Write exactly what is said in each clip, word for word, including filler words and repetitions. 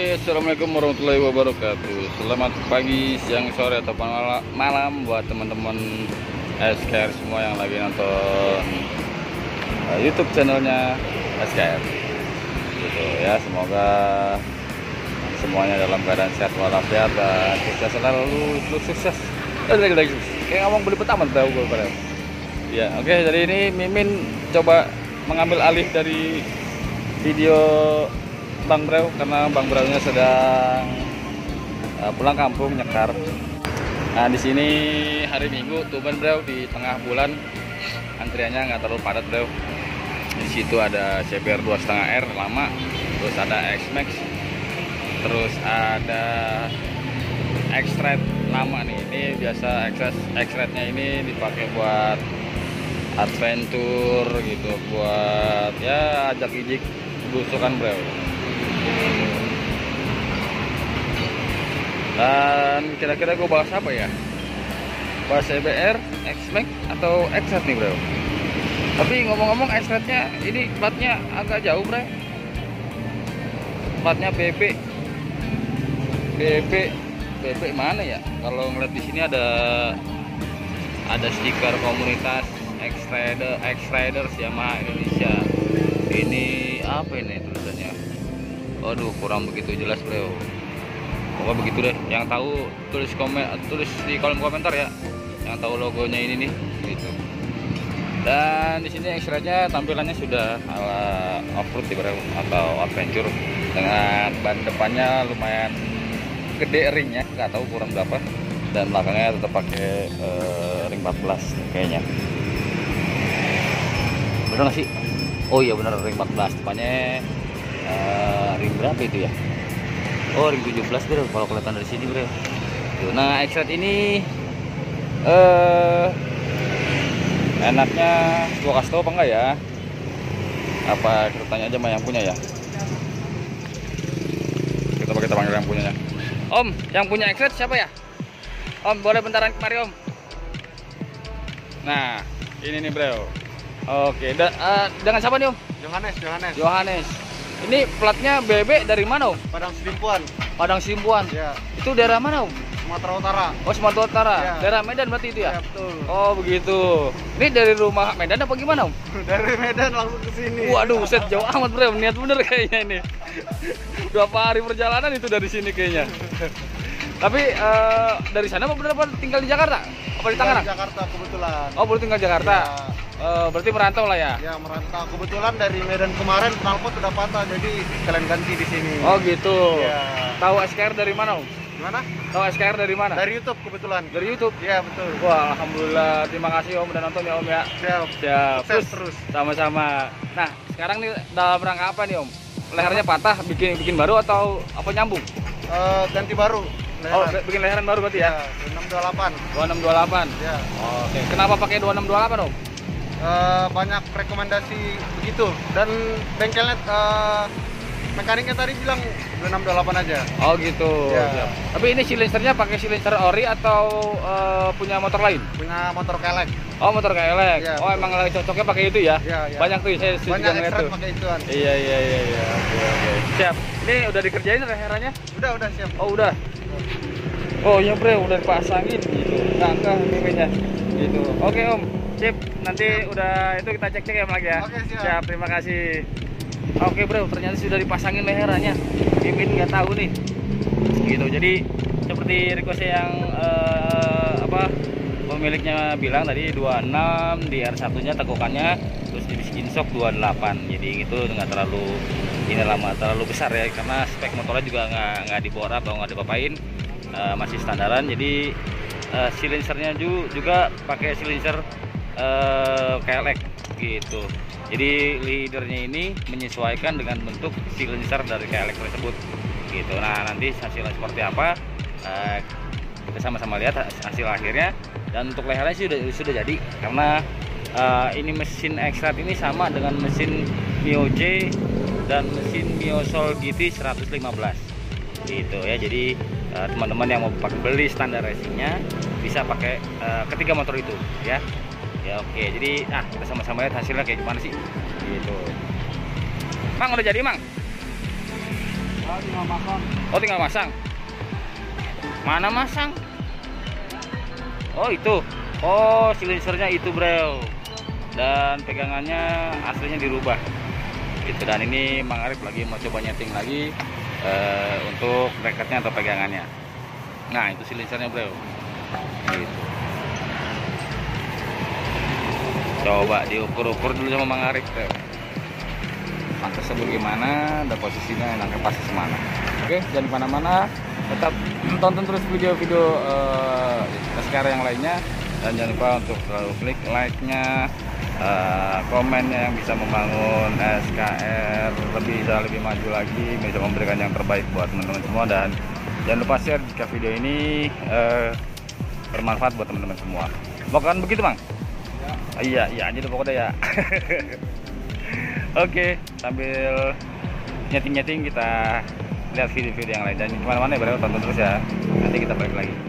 Assalamualaikum warahmatullahi wabarakatuh. Selamat pagi, siang, sore, atau malam buat teman-teman S K R semua yang lagi nonton uh, YouTube channelnya S K R. Gitu ya, semoga semuanya dalam keadaan sehat walafiat dan sukses selalu, sukses. Lagi lagi kayak ngomong beli petaman tahu gue pada. Ya, oke. Okay, jadi ini Mimin coba mengambil alih dari video Bang Bro karena Bang Bro-nya sedang uh, pulang kampung nyekar. Nah, di sini hari Minggu tuh Bro, di tengah bulan antriannya nggak terlalu padat Bro. Di situ ada C B R dua koma lima R lama, terus ada X-Max, terus ada X-Ride lama nih. Ini biasa X-Ride-nya ini dipakai buat adventure gitu, buat ya ajak ijik belusukan Bro. Dan kira-kira gue bahas apa ya? Bahas C B R, X-Max atau X-Ride nih Bro. Tapi ngomong-ngomong X-Ride-nya ini platnya agak jauh Bro. Platnya B B. B B B B mana ya? Kalau ngeliat di sini ada ada stiker komunitas X-Rider, X-Riders Yamaha Indonesia. Ini apa ini tulisannya? Aduh, kurang begitu jelas Bro. Pokoknya begitu deh. Yang tahu tulis komen, tulis di kolom komentar ya. Yang tahu logonya ini nih, gitu. Dan di sini X-Ride-nya tampilannya sudah ala off-road Bro, atau adventure dengan ban depannya lumayan gede ringnya, nggak tahu kurang berapa. Dan belakangnya tetap pakai uh, ring empat belas kayaknya. Bener nggak sih? Oh iya bener, ring empat belas. Depannya uh, ring berapa itu ya? Oh, ring tujuh belas Bro, kalau kelihatan dari sini Bro. Nah, X-Ride ini uh, enaknya gua kasih tau apa enggak ya? Apa kita tanya aja sama yang punya ya? Kita pakai panggil yang punyanya. Om, yang punya X-Ride siapa ya? Om, boleh bentaran kemari Om. Nah, ini nih Bro. Oke, da, uh, dengan siapa nih Om? Johannes, Johannes. Johannes. Ini platnya B B dari mana Om? Padang Sidimpuan. Padang Sidimpuan. Ya. Itu daerah mana Om? Sumatera Utara. Oh, Sumatera Utara. Ya. Daerah Medan berarti itu ya? Ya, betul. Oh, begitu. Ini dari rumah Medan apa gimana Om? Dari Medan langsung ke sini. Waduh, set jauh amat Bro. Niat bener kayaknya ini. Berapa hari perjalanan itu dari sini kayaknya. Tapi uh, dari sana apa bener apa tinggal di Jakarta? Apa di Tangerang? Di Jakarta kebetulan. Oh, baru tinggal di Jakarta. Ya. Uh, berarti merantau lah ya? Ya, merantau. Kebetulan dari Medan kemarin knalpot udah patah, jadi kalian ganti di sini. Oh, gitu. Ya. Tahu S K R dari mana Om? Gimana? Tahu S K R dari mana? Dari YouTube kebetulan. Dari YouTube. Ya, betul. Wah, alhamdulillah. Terima kasih Om udah nonton ya Om ya. Siap. Siap. Sukses terus. Sama-sama. Nah, sekarang nih dalam rangka apa nih Om? Lehernya patah, bikin bikin baru atau apa nyambung? Uh, ganti baru. Oh, Leheran. bikin leheran baru berarti ya? Ya, dua enam dua delapan. dua enam dua delapan. Ya. Oke. Kenapa pakai dua enam dua delapan Om? Uh, banyak rekomendasi begitu, dan bengkelnya uh, mekaniknya tadi bilang dua enam dua delapan aja. Oh gitu. Ya. Siap. Tapi ini silinsernya pakai silinser ori atau uh, punya motor lain? Punya motor kelek. Oh, motor kelek. Ya, oh, betul. emang lagi cocoknya pakai itu ya? Ya, ya. Banyak tuh saya juga Banyak ngeliat X-Ride tuh. pakai ituan. Iya iya iya iya. Oke oke. Siap. Ini udah dikerjain leherannya? Udah udah siap. Oh udah. Oh iya Bro, udah dipasangin gitu. Tangga miminya. Gitu. Oke Om. Sip. Nanti udah itu kita cek-cek ya lagi ya. Oke, siap. Siap, terima kasih. Oke Bro, ternyata sudah dipasangin leherannya. Mimin nggak tahu nih. Gitu. Jadi seperti request yang uh, apa pemiliknya bilang tadi dua puluh enam, di R satu-nya tekukannya, terus di skin shock dua puluh delapan. Jadi itu nggak terlalu ini lama terlalu besar ya, karena spek motornya juga nggak nggak dibor atau nggak dipapain, uh, masih standaran. Jadi uh, silinsernya juga pakai silinser uh, K L X gitu. Jadi leadernya ini menyesuaikan dengan bentuk silinser dari K L X tersebut gitu. Nah, nanti hasilnya seperti apa uh, kita sama-sama lihat hasil akhirnya. Dan untuk lehernya sih sudah sudah jadi, karena uh, ini mesin X-Ride ini sama dengan mesin Mio J dan mesin Mio Soul G T seratus lima belas gitu ya. Jadi teman-teman uh, yang mau pakai beli standar racingnya bisa pakai uh, ketiga motor itu ya. Ya oke, jadi nah kita sama-sama lihat hasilnya kayak gimana sih gitu. Mang udah jadi Mang? Ah, tinggal masang. Oh, tinggal masang. Mana masang? Oh, itu. Oh, silinsernya itu, bro. Dan pegangannya aslinya dirubah. Gitu. Dan ini Mang Arif lagi mau coba nyeting lagi uh, untuk bracketnya atau pegangannya. Nah, itu silinsernya, bro. Gitu. Coba diukur-ukur dulu sama Mang Arif, bro. Pas tersebut gimana, dan posisinya enaknya pas semana. Oke, jangan kemana-mana, tetap tonton terus video-video uh, sekarang yang lainnya, dan jangan lupa untuk selalu klik like-nya, uh, komennya yang bisa membangun S K R lebih bisa lebih maju lagi, bisa memberikan yang terbaik buat teman-teman semua, dan jangan lupa share jika video ini uh, bermanfaat buat teman-teman semua. Bukan begitu, Bang? Ya. Iya, iya aja tuh pokoknya ya. Oke, sambil nyeting-nyeting kita lihat video-video yang lain, dan kemana-mana ya bro, tonton terus ya, nanti kita balik lagi.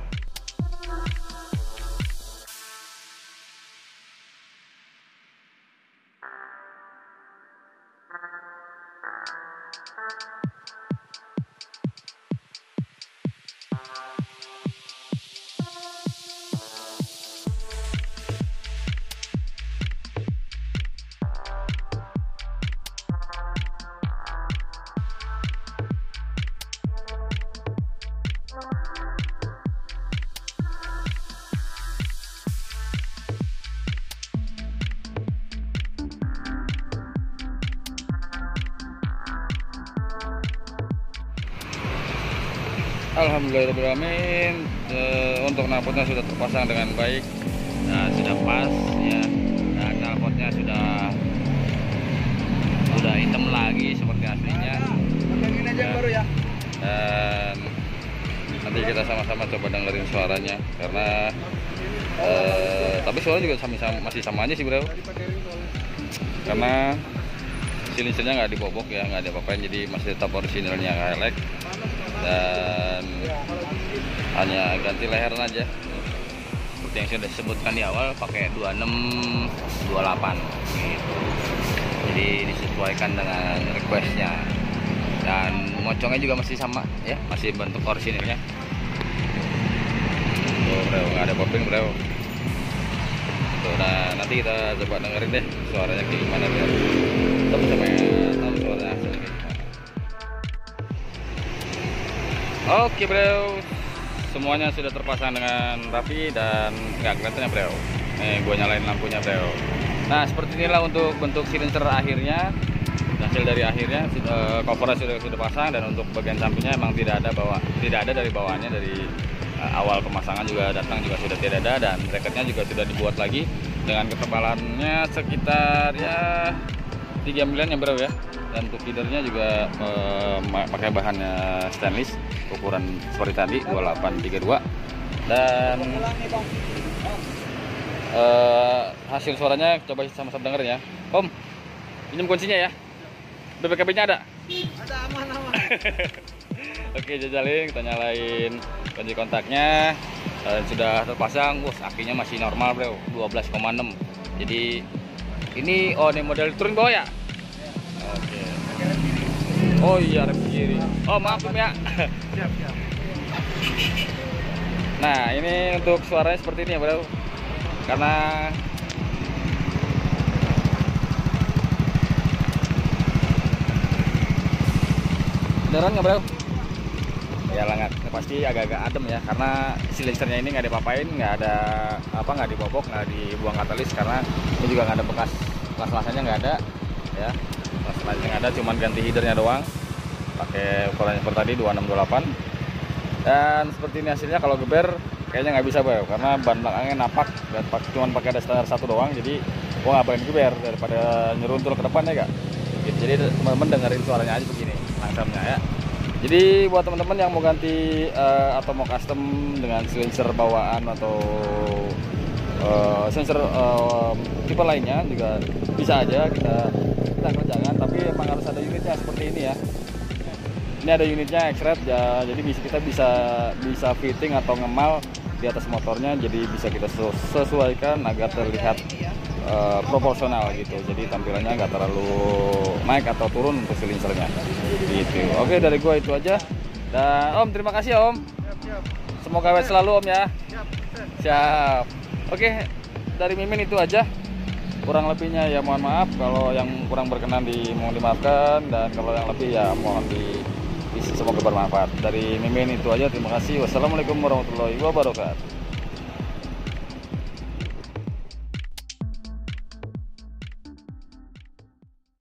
Alhamdulillahirrahmanirrahim. E, untuk knalpotnya sudah terpasang dengan baik, nah, sudah pas ya, dan knalpotnya sudah sudah hitam lagi seperti aslinya. Pegangin aja ya. Baru ya. Dan nanti kita sama-sama coba dengerin suaranya, karena e, tapi suara juga sama, sama, masih sama aja sih bro, karena silinsernya nggak dibobok ya, nggak ada apa-apa, jadi masih tetap orisinalnya Hilux. Dan hanya ganti leheran aja seperti yang sudah disebutkan di awal, pakai dua puluh enam dua puluh delapan gitu. Jadi disesuaikan dengan requestnya, dan mocongnya juga masih sama ya, masih bentuk orisinilnya. Tuh bro, nggak ada popping bro. Tuh, nah nanti kita coba dengerin deh suaranya kayak gimana biar sama-sama tahu suaranya hasilnya kayak gimana. Oke bro, semuanya sudah terpasang dengan rapi dan nggak kelihatan ya bro. Nih gue nyalain lampunya bro. Nah seperti inilah untuk bentuk silinser akhirnya, hasil dari akhirnya. Covernya sudah sudah pasang, dan untuk bagian sampingnya emang tidak ada bawa, tidak ada dari bawahnya, dari uh, awal pemasangan juga datang juga sudah tidak ada, dan bracketnya juga sudah dibuat lagi dengan ketebalannya sekitar ya tiga milimeter ya bro ya. Dan untuk feedernya juga eh, pakai bahannya stainless, ukuran seperti tadi dua puluh delapan tiga puluh dua. Dan eh, hasil suaranya coba sama-sama denger ya. Om, pinjam kuncinya ya. B P K B-nya ada? Ada, aman-aman. Oke, jajalin, kita nyalain kunci kontaknya. Dan sudah terpasang, bos, akinya masih normal bro, dua belas koma enam. Jadi ini, oh ini model turun bawah ya? Oke. Oh iya, rem kiri. Oh maaf ya. Siap, siap. Nah ini untuk suaranya seperti ini ya bro, karena beneran nggak bro? Ya lah, pasti agak-agak adem ya, karena silinsernya ini nggak dipapain, nggak ada apa, nggak dibobok, nggak dibuang katalis, karena ini juga nggak ada bekas las-lasannya, nggak ada ya. Las-lasnya nggak ada, cuman ganti headernya doang, pakai ukuran seperti tadi dua puluh enam dua puluh delapan. Dan seperti ini hasilnya. Kalau geber kayaknya nggak bisa bro, karena ban belakangnya napak dan cuman pakai ada standar satu doang, jadi gua nggak pengen geber daripada nyeruntul ke depan ya gak gitu. Jadi teman-teman dengerin suaranya aja begini langsamnya ya. Jadi buat teman-teman yang mau ganti uh, atau mau custom dengan silinser bawaan atau uh, silinser uh, tipe lainnya juga bisa aja kita kita kerjakan, tapi emang harus ada unitnya seperti ini ya. Ini ada unitnya X-Red ya, jadi bisa kita bisa bisa fitting atau ngemal di atas motornya, jadi bisa kita sesuaikan agar terlihat uh, proporsional gitu. Jadi tampilannya nggak terlalu naik atau turun untuk silinsernya gitu. Oke, dari gua itu aja. Dan Om, terima kasih Om. Siap, siap. Semoga awet selalu Om ya. Siap, siap. Siap. Oke, dari Mimin itu aja. Kurang lebihnya ya mohon maaf, kalau yang kurang berkenan di mohon dimaafkan, dan kalau yang lebih ya mohon di, di semoga bermanfaat. Dari Mimin itu aja, terima kasih. Wassalamualaikum warahmatullahi wabarakatuh.